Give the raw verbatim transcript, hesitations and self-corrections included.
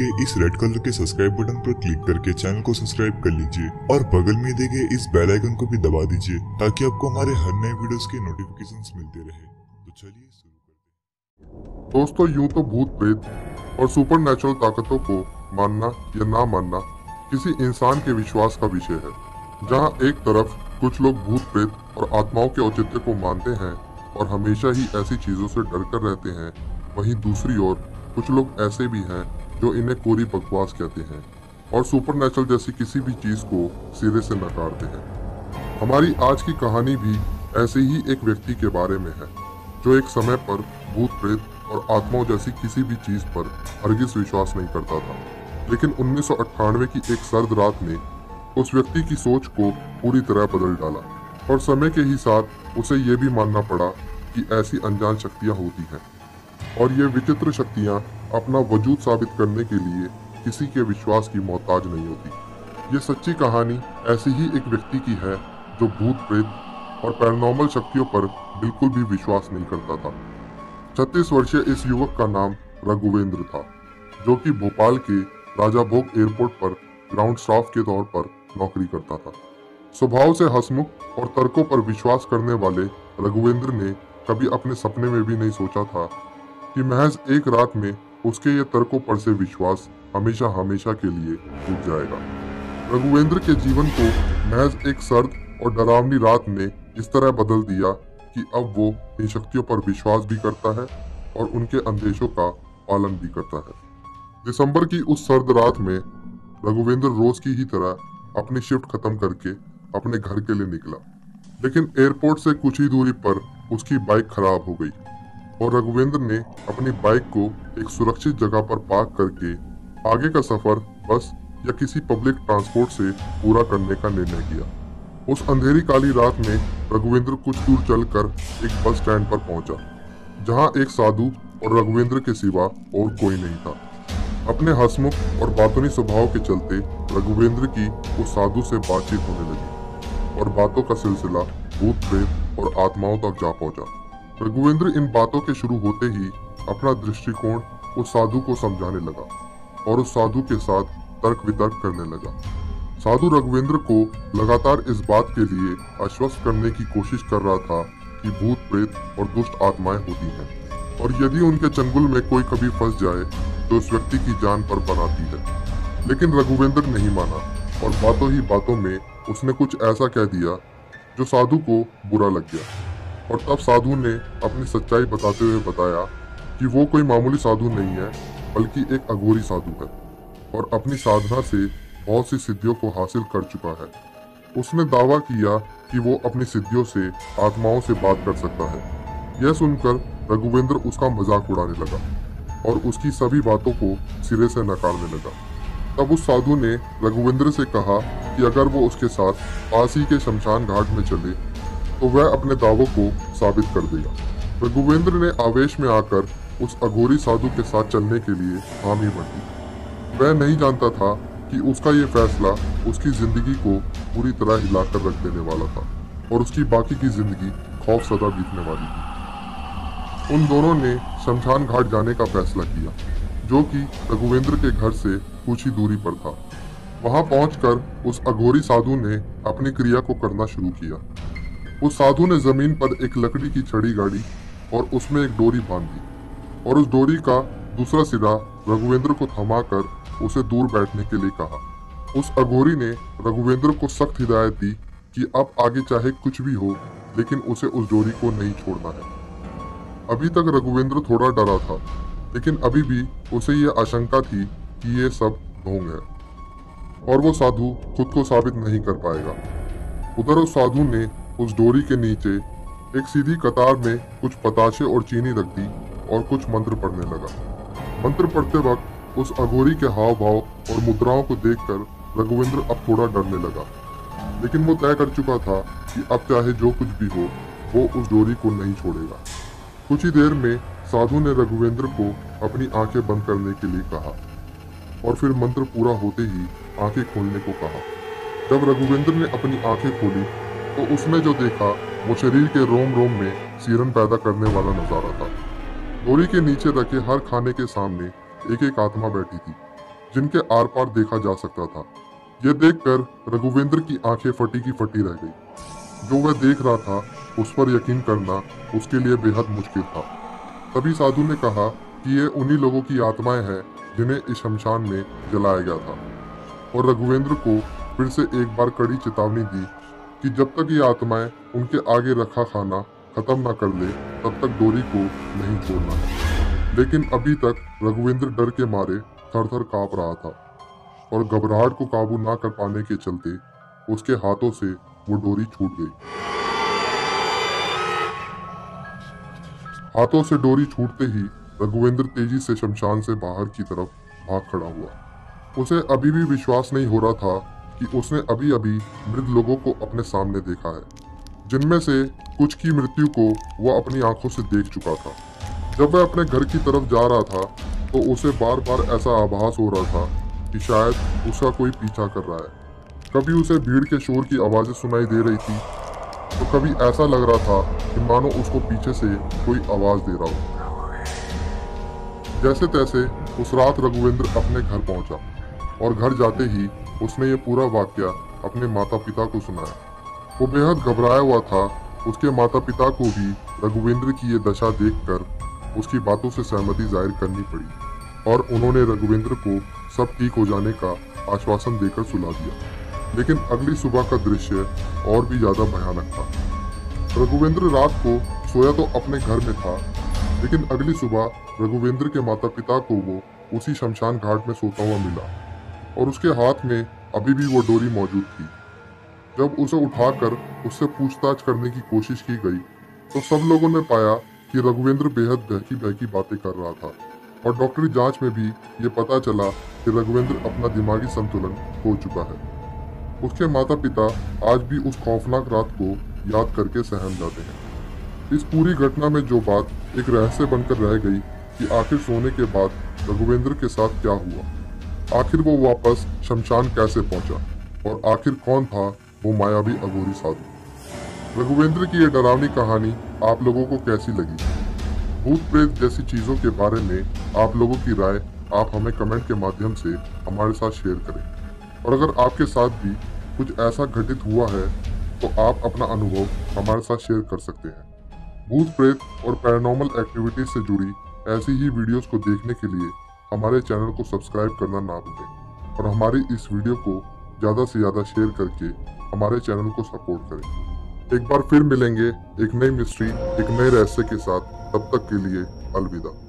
गए इस red colour के सब्सक्राइब बटन पर क्लिक करके चैनल को सब्सक्राइब कर लीजिए और बगल में दिए गए इस बेल आइकन को भी दबा दीजिए ताकि आपको हमारे हर नए वीडियोस के नोटिफिकेशंस मिलते रहे। तो चलिए शुरू करते हैं। दोस्तों, यूं तो भूत प्रेत और सुपर नेचुरल ताकतों को मानना या ना मानना किसी इंसान के विश्वास का विषय है। जहां एक तरफ कुछ लोग भूत प्रेत और आत्माओं के औचित्य को मानते हैं और हमेशा ही ऐसी चीजों से डर कर रहते हैं, वहीं दूसरी ओर कुछ लोग ऐसे भी हैं जो इन्हें कोरी बकवास कहते हैं और सुपरनैचुरल जैसी किसी भी चीज को सिरे से नकारते हैं। हमारी आज की कहानी भी ऐसे ही एक व्यक्ति के बारे में है जो एक समय पर भूत प्रेत और आत्माओं जैसी किसी भी चीज पर हरगिज विश्वास नहीं करता था, लेकिन उन्नीस सौ अट्ठानवे की एक सर्द रात ने उस व्यक्ति की सोच को पूरी तरह बदल डाला और समय के ही साथ उसे ये भी मानना पड़ा कि ऐसी अनजान शक्तियां होती हैं और ये विचित्र शक्तियां अपना वजूद साबित करने के लिए किसी के विश्वास की मोहताज नहीं होती। ये सच्ची कहानी ऐसी ही एक व्यक्ति की है जो भूत प्रेत और पैरानॉर्मल शक्तियों पर बिल्कुल भी विश्वास नहीं करता था। छत्तीस वर्षीय इस युवक का नाम रघुवेंद्र था, जो कि भोपाल के राजा भोग एयरपोर्ट पर ग्राउंड स्टाफ के तौर पर नौकरी करता था। स्वभाव से हंसमुख और तर्कों पर विश्वास करने वाले रघुवेंद्र ने कभी अपने सपने में भी नहीं सोचा था कि महज एक रात में उसके ये तर्कों पर से विश्वास हमेशा हमेशा के लिए टूट जाएगा। रघुवेंद्र के जीवन को महज एक सर्द और डरावनी रात ने इस तरह बदल दिया कि अब वो इन शक्तियों पर विश्वास भी करता है और उनके अंदेशों का पालन भी करता है। दिसंबर की उस सर्द रात में रघुवेंद्र रोज की ही तरह अपनी शिफ्ट खत्म करके अपने घर के लिए निकला, लेकिन एयरपोर्ट से कुछ ही दूरी पर उसकी बाइक खराब हो गई और रघुवेंद्र ने अपनी बाइक को एक सुरक्षित जगह पर पार्क करके आगे का सफर बस या किसी पब्लिक ट्रांसपोर्ट से पूरा करने का निर्णय किया। उस अंधेरी काली रात में रघुवेंद्र कुछ दूर चलकर एक बस स्टैंड पर पहुंचा, जहां एक साधु और रघुवेंद्र के सिवा और कोई नहीं था। अपने हंसमुख और बातूनी स्वभाव के चलते रघुवेंद्र की उस साधु से बातचीत होने लगी और बातों का सिलसिला भूत प्रेत और आत्माओं तक जा पहुंचा। रघुवेंद्र इन बातों के शुरू होते ही अपना दृष्टिकोण उस साधु को समझाने लगा और उस साधु के साथ तर्क वितर्क करने लगा। साधु रघुवेंद्र को लगातार इस बात के लिए आश्वस्त करने की कोशिश कर रहा था कि भूत प्रेत और दुष्ट आत्माएं होती हैं और यदि उनके चंगुल में कोई कभी फंस जाए तो उस व्यक्ति की जान पर बनाती है। लेकिन रघुवेंद्र नहीं माना और बातों ही बातों में उसने कुछ ऐसा कह दिया जो साधु को बुरा लग गया और तब साधु ने अपनी सच्चाई बताते हुए बताया कि वो कोई मामूली साधु नहीं है, बल्कि एक अघोरी साधु है और अपनी साधना से बहुत सी सिद्धियों को हासिल कर चुका है। उसने दावा किया कि वो अपनी सिद्धियों से आत्माओं से बात कर सकता है। यह सुनकर रघुवेंद्र उसका मजाक उड़ाने लगा और उसकी सभी बातों को सिरे से नकारने लगा। तब उस साधु ने रघुवेंद्र से कहा कि अगर वो उसके साथ पास ही के शमशान घाट में चले तो वह अपने दावों को साबित कर देगा। रघुवेंद्र ने आवेश में आकर उस अघोरी साधु के साथ चलने के लिए हामी भर दी। वह नहीं जानता था कि उसका ये फैसला उसकी जिंदगी को पूरी तरह हिलाकर रख देने वाला था और उसकी बाकी की जिंदगी खौफ सदा बीतने वाली थी। उन दोनों ने शमशान घाट जाने का फैसला किया, जो कि रघुवेंद्र के घर से कुछ ही दूरी पर था। वहां पहुंचकर उस अघोरी साधु ने अपनी क्रिया को करना शुरू किया। उस साधु ने जमीन पर एक लकड़ी की छड़ी गाड़ी और उसमें एक डोरी बांध दी और उस डोरी का दूसरा सिरा रघुवेंद्र को थमाकर उसे दूर बैठने के लिए कहा। उस अघोरी ने रघुवेंद्र को सख्त हिदायत दी कि अब आगे चाहे कुछ भी हो, लेकिन उसे उस डोरी को नहीं छोड़ना है। अभी तक रघुवेंद्र थोड़ा डरा था, लेकिन अभी भी उसे ये आशंका थी कि ये सब ढोंग है और वो साधु खुद को साबित नहीं कर पाएगा। उधर उस साधु ने उस डोरी के नीचे एक सीधी कतार में कुछ पताशे और चीनी रख दी और कुछ मंत्र पढ़ने लगा। मंत्र पढ़ते वक्त उस अघोरी के हाव भाव और मुद्राओं को देखकर रघुवेंद्र अब थोड़ा डरने लगा, लेकिन वो तय कर चुका था कि अब चाहे जो कुछ भी हो, वो उस डोरी को नहीं छोड़ेगा। कुछ ही देर में साधु ने रघुवेंद्र को अपनी आंखें बंद करने के लिए कहा और फिर मंत्र पूरा होते ही आंखें खोलने को कहा। जब रघुवेंद्र ने अपनी आंखें खोली तो उसने जो देखा वो शरीर के रोम रोम में सीरन पैदा करने वाला नजारा था। डोरी के नीचे रखे हर खाने के सामने एक एक आत्मा बैठी थी जिनके आर पार देखा जा सकता था। यह देखकर रघुवेंद्र की आंखें फटी की फटी रह गई। जो वह देख रहा था उस पर यकीन करना उसके लिए बेहद मुश्किल था। तभी साधु ने कहा कि ये उन्हीं लोगों की आत्माएं हैं जिन्हें इस शमशान में जलाया गया था, और रघुवेंद्र को फिर से एक बार कड़ी चेतावनी दी कि जब तक ये आत्माएं उनके आगे रखा खाना खत्म ना कर ले तब तक डोरी को नहीं छोड़ना है। लेकिन अभी तक रघुवेंद्र डर के मारे थर थर कांप रहा था, और घबराहट को काबू ना कर पाने के चलते उसके हाथों से वो डोरी छूट गई। हाथों से डोरी छूटते ही रघुवेंद्र तेजी से शमशान से बाहर की तरफ भाग खड़ा हुआ। उसे अभी भी विश्वास नहीं हो रहा था कि उसने अभी अभी मृत लोगों को अपने सामने देखा है, जिनमें से कुछ की मृत्यु को वह अपनी आंखों से देख चुका था। जब वह अपने घर की तरफ जा रहा था तो उसे बार बार ऐसा आभास हो रहा था कि शायद उसका कोई पीछा कर रहा है। कभी उसे भीड़ के शोर की आवाजें सुनाई दे रही थी, तो कभी ऐसा लग रहा था कि मानो उसको पीछे से कोई आवाज दे रहा हो। जैसे तैसे उस रात रघुवेंद्र अपने घर पहुंचा, और घर जाते ही उसने ये पूरा वाकया अपने माता पिता को सुनाया। वो बेहद घबराया हुआ था। उसके माता पिता को भी रघुवेंद्र की ये दशा देखकर उसकी बातों से सहमति जाहिर करनी पड़ी, और उन्होंने रघुवेंद्र को सब ठीक हो जाने का आश्वासन देकर सुला दिया। लेकिन अगली सुबह का दृश्य और भी ज्यादा भयानक था। रघुवेंद्र रात को सोया तो अपने घर में था, लेकिन अगली सुबह रघुवेंद्र के माता पिता को वो उसी शमशान घाट में सोता हुआ मिला, और उसके हाथ में अभी भी वो डोरी मौजूद थी। जब उसे उठाकर उससे पूछताछ करने की कोशिश की गई तो सब लोगों ने पाया कि रघुवेंद्र बेहद बहकी बहकी बातें कर रहा था, और डॉक्टरी जांच में भी ये पता चला कि रघुवेंद्र अपना दिमागी संतुलन खो चुका है। उसके माता पिता आज भी उस खौफनाक रात को याद करके सहम जाते हैं। इस पूरी घटना में जो बात एक रहस्य बनकर रह गई कि आखिर सोने के बाद रघुवेंद्र के साथ क्या हुआ, आखिर वो वापस शमशान कैसे पहुंचा, और आखिर कौन था वो मायावी अघोरी साधु। रघुवेंद्र की ये डरावनी कहानी आप लोगों को कैसी लगी? भूत प्रेत जैसी चीजों के बारे में आप लोगों की राय आप हमें कमेंट के माध्यम से हमारे साथ शेयर करें। और अगर आपके साथ भी कुछ ऐसा घटित हुआ है तो आप अपना अनुभव हमारे साथ शेयर कर सकते हैं। भूत प्रेत और पैरानॉर्मल एक्टिविटीज से जुड़ी ऐसी ही वीडियोस को देखने के लिए हमारे चैनल को सब्सक्राइब करना ना भूलें, और हमारी इस वीडियो को ज़्यादा से ज़्यादा शेयर करके हमारे चैनल को सपोर्ट करें। एक बार फिर मिलेंगे एक नई मिस्ट्री, एक नए रहस्य के साथ। तब तक के लिए अलविदा।